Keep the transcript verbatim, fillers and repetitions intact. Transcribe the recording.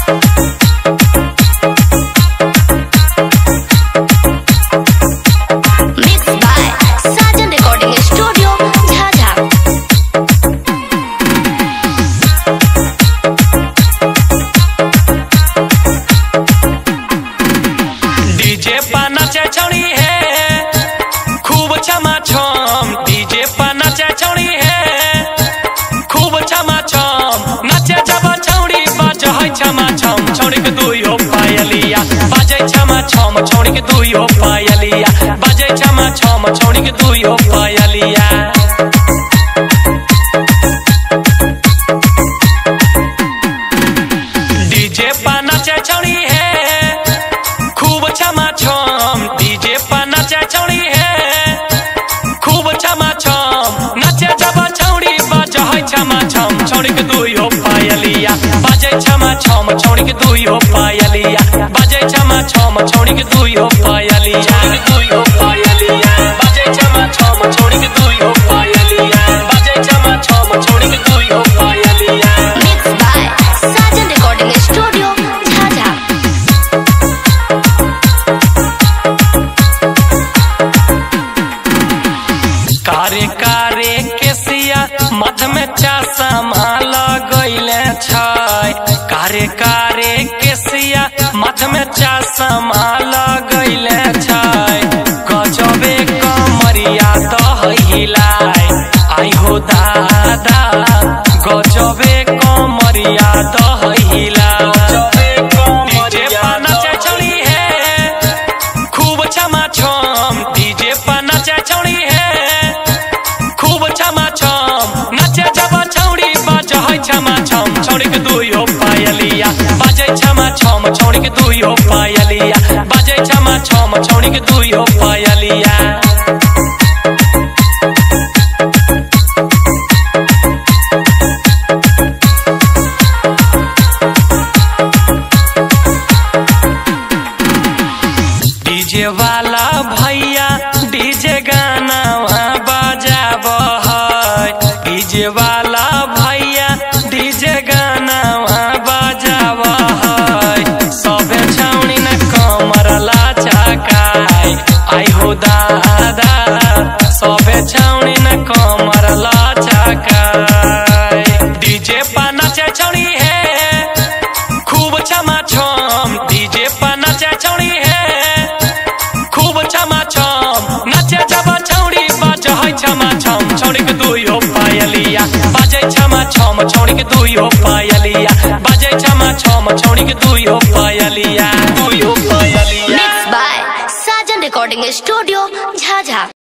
छौड़ी के दुई हो पायलिया बाजे छमा छम छौड़ी के दुई हो पायलिया बाजे छमा छम छौड़ी के दुई हो पायलिया डीजे पर नाचे छौड़ी है खूब छमा छम डीजे पर नाचे छौड़ी है खूब छमा छम नाचे जब छौड़ी बाजे है छमा छम छौड़ी के दुई हो पायलिया बाजे छमा छम छौड़ी के दुई हो पायलिया बाजे छमा छम छौड़ी के दुई हो पायलिया दुई हो पायलिया बाजे छमा छम छौड़ी के दुई हो पायलिया बाजे छमा छम छौड़ी के दुई हो पायलिया। Mixed by Sajan Recording Studio, Jhajjar। कारे कारे केसिया मध में चश्मा लगैले छै कारे कारे केसिया मध में चश्मा लगैले छै गजबे कमरिया दहिलाय आई हो दादा गजबे कमरिया दहिलाय डीजे पर नाचे छौड़ी है खूब छमा छम डीजे पर नाचे छौड़ी है खूब छमा छम नाचे जब छौड़ी बाजे है छमा छम छौड़ी के दुई हो पायलिया बाजे छमा छम छौड़ी के दुई हो पायलिया बाजे छमा छम छौड़ी के दुई हो पायलिया। डीजे वाला भैया डीजे गाना बजाब है डीजे वाला भैया डीजे गाना बजाब है सबे छौड़ी न कमर लचकाय आई हो दादा सबे छौड़ी न कमर लचकाय डीजे पर नाचे छौड़ी है खूब छमा छम डीजे पर नाचे छौड़ी है खूब छमा छम नाचे जब छौड़ी बाजे है छमा छम छौड़ी के दुई हो पायलिया बाजे छमा छम छौड़ी के दुई हो पायलिया बाजे छमा छम छौड़ी के दुई हो पायलिया दुई हो पायलिया। Mixed by Sajan Recording Studio, Jhajjar।